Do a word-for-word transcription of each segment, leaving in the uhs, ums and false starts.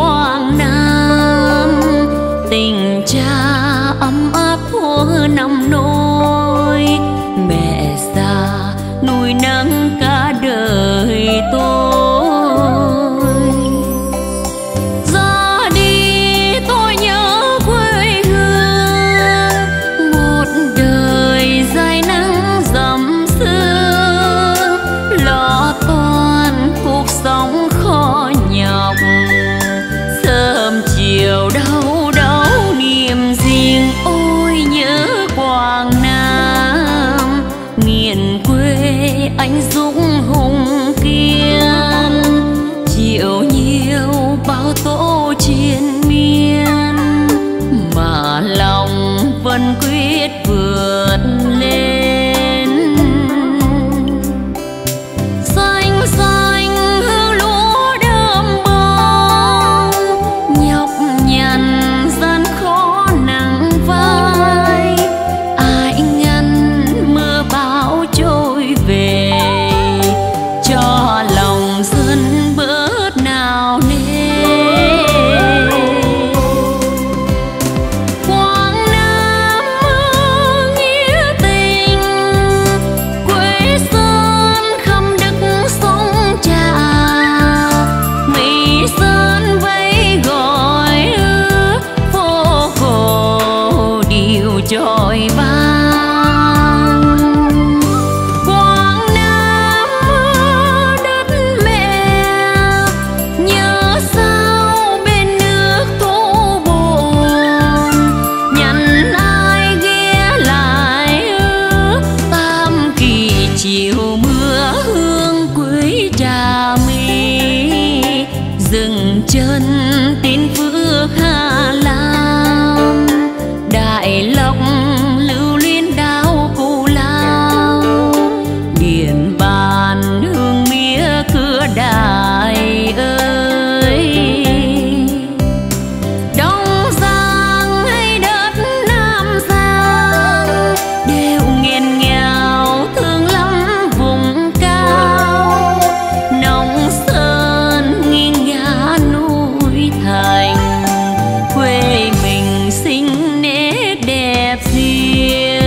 Quảng Nam, tình cha ấm áp thuở năm nôi, mẹ già nuôi nấng cả đời tôi. Ra đi tôi nhớ quê hương, một đời dài nắng dầm sương, lo toan cuộc sống khó nhọc, sớm chiều đau đớn niềm riêng. Ôi nhớ Quảng Nam, miền quê anh dũng hùng kiên, chịu nhiều bão tố triền miên, mà lòng vẫn quyết vượt lên. Xanh xanh hương lúa đơm bông, nhọc nhằn gian khó nặng vai, ai ngăn mưa bão trôi về, cho lòng dân bớt nào nề. Quảng Nam mơ nghĩa tình, quê sơn khâm đức sông Trà, Mỹ Sơn vẫy gọi phố cổ điệu chọi vang. Quảng Nam mơ đất mẹ, nhớ sao bên nước thổ buồn, nhận ai ghé lại Tam Kỳ chiều mưa hương quê Trà My, dừng chân tin phước Hà Lam, Đại Lộc lưu liên đao Cù Lao, Điện Bàn hương mía cửa Đại ơi. Đông Giang hay đất Nam Giang, đều nghèn nghèo thương lắm vùng cao, Nông Sơn nghiêng ngả núi thành, quê mình xinh nét đẹp duyên.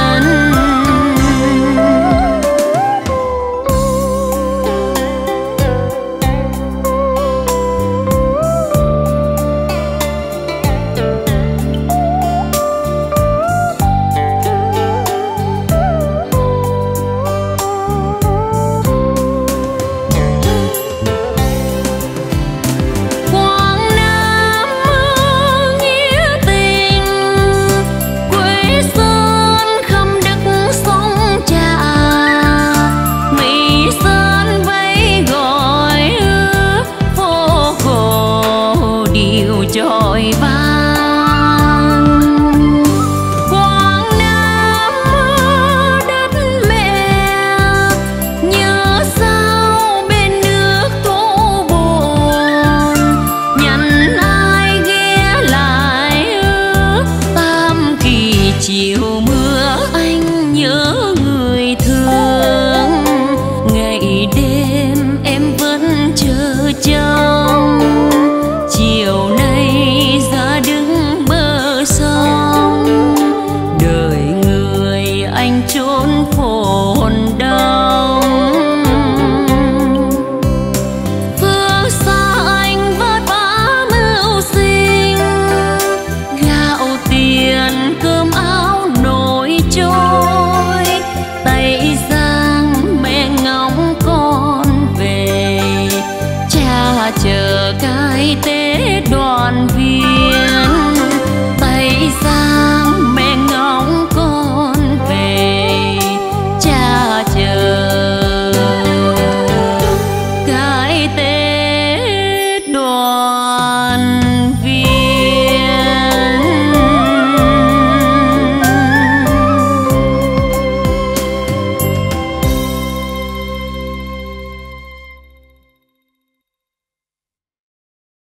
Quảng Nam mơ nghĩa tình, quê sơn khâm đức sông Trà, Mỹ Sơn vẫy gọi phố cổ điệu chọi vang.